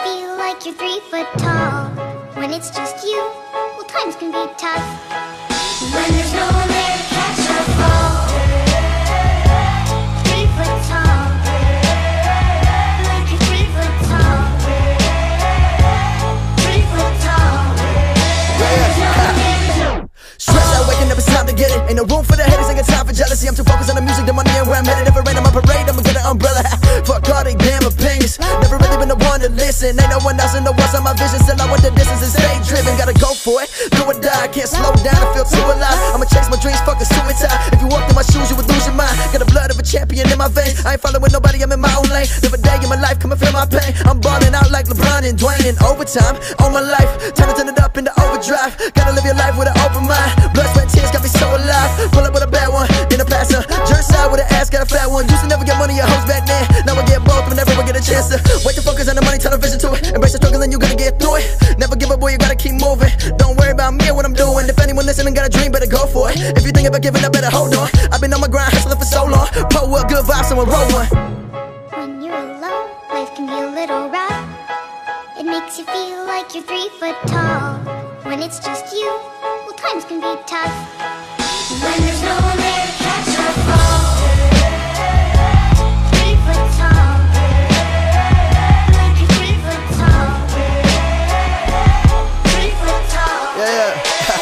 feel like you're 3 foot tall. When it's just you, well, times can be tough. When there's no one there to catch or fall. 3 foot tall. Like you're 3 foot tall. 3 foot tall. When there's no one there to Stress out, waking up, it's time to get it. Ain't no room for the haters, ain't got time for jealousy. I'm too focused on the music, the money, and where I'm headed. If it rain on my parade, I'ma get an umbrella. Fuck all they damn opinions. Never really been the one to listen. Ain't no one else in the world's on my vision. Still I want the distance and stay driven. Gotta go for it, do or die. Can't slow down, I feel too alive. I'ma chase my dreams, fuck a suicide. If you walked in my shoes, you would lose your mind. Got the blood of a champion in my veins. I ain't following nobody, I'm in my own lane. Live a day in my life, come and feel my pain. I'm balling out like LeBron and Dwayne in overtime. On my life, turn it up into overdrive. Gotta live your life with an open mind. Blood, sweat, tears got me so alive. Pull up with a bad one, then a passer. Jerk side with an ass, got a fat one. Used to never get money or hoes back then. Now I get both, but never will get a chance to. Wait to focus on the money, turn the vision to it. Embrace the struggle and you gonna get through it. Never give up, boy, you gotta keep moving. Don't worry about me or what I'm doing. If anyone listening got a dream, better go for it. If you think about giving up, better hold on. I've been on my grind, hustling for so long. Pull up, good vibes, someone roll one. When you're alone, life can be a little rough. It makes you feel like you're 3 foot tall. When it's just you, well, times can be tough. When there's no one there to catch or fall. 3 foot tall. Like you're 3 foot tall. 3 foot tall. Yeah.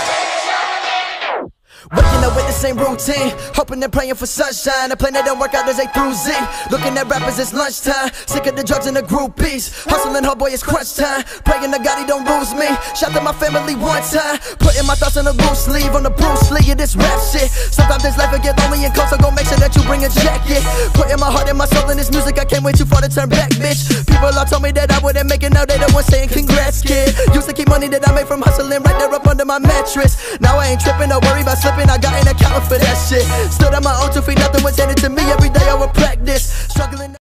Waking up with the same routine, hoping and praying for sunshine. A plan that don't work out as A through Z. Looking at rappers, it's lunchtime. Sick of the drugs and the groupies. Hustling hard, boy, it's crunch time. Praying to God he don't lose me. Shout to my family one time. Putting my thoughts on the loose sleeve. On the Bruce Lee of this rap shit. Sometimes this life will get lonely and cold, so go make sure that you bring a jacket. Putting my heart and my soul in this music, I can't wait too far to turn back, bitch. People all told me that I wouldn't make it, now they the ones saying congrats, kid. Used to keep money that I made from hustling right there up under my mattress. Now I ain't tripping, don't worry about slipping, I got an account for that shit. Stood on my own 2 feet, nothing was handed to me. Every day I would practice, struggling.